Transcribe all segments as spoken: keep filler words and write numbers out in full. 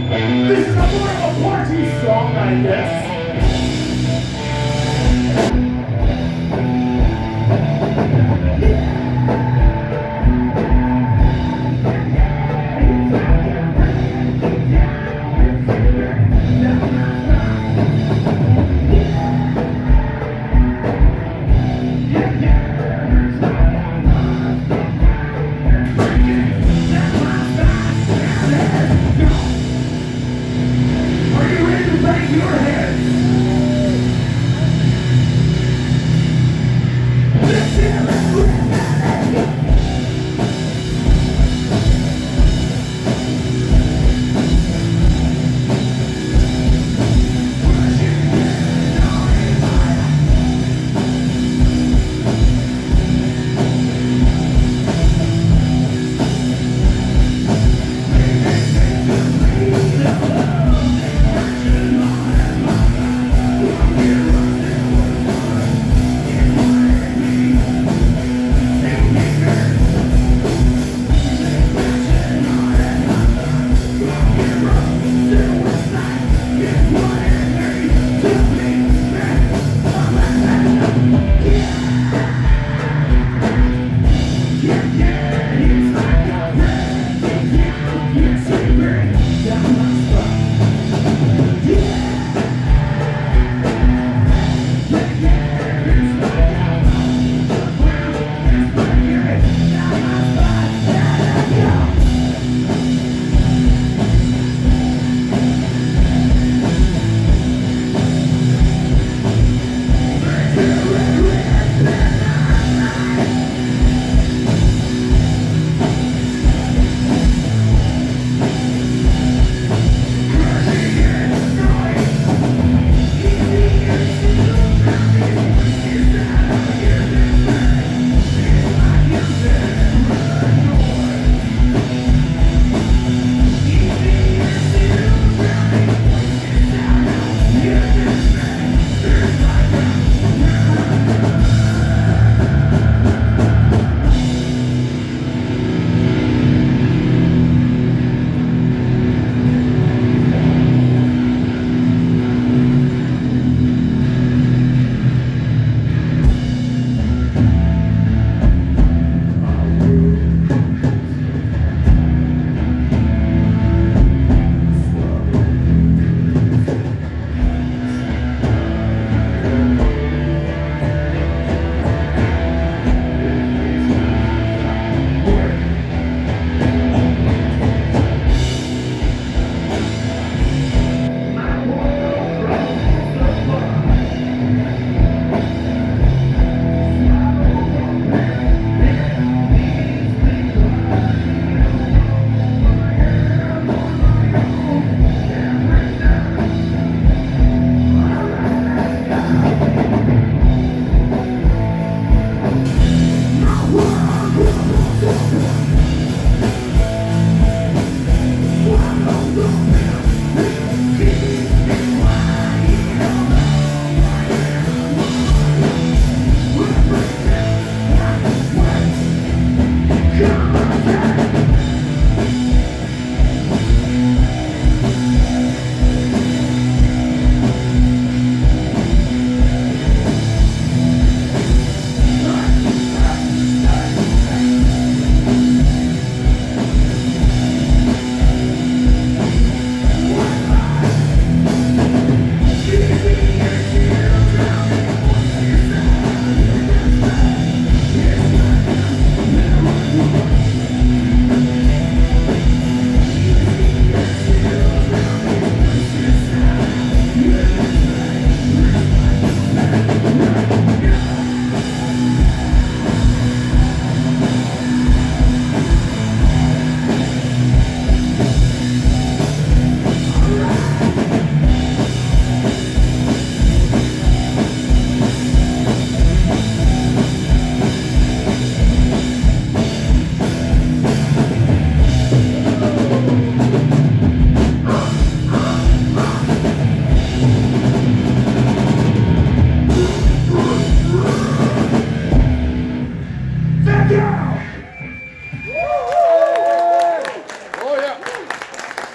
This is a more of a party song, I guess. Your head.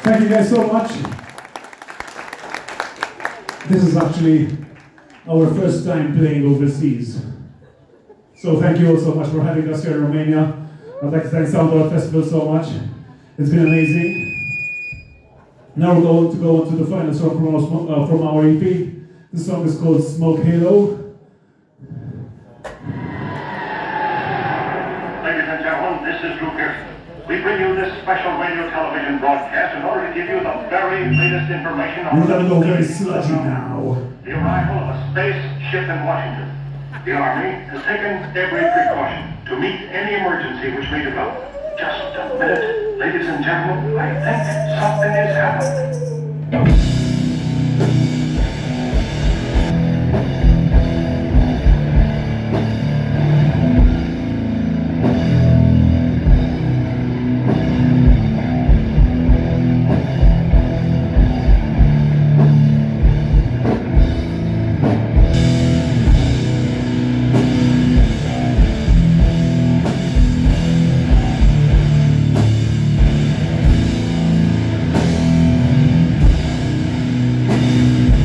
Thank you guys so much. This is actually our first time playing overseas. So thank you all so much for having us here in Romania. I'd like to thank Soundboard Festival so much. It's been amazing. Now we're going to go on to the final song from our, uh, from our E P. This song is called Smoke Halo. Ladies and gentlemen, this is Drew Pearson. We bring you this special radio television broadcast in order to give you the very latest information on We're gonna go very sludgy now. the arrival of a spaceship in Washington. The Army has taken every precaution to meet any emergency which may develop. Just a minute, ladies and gentlemen, I think something is happening. We'll be right back.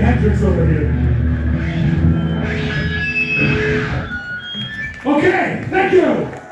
Hendrix over here. Okay, thank you.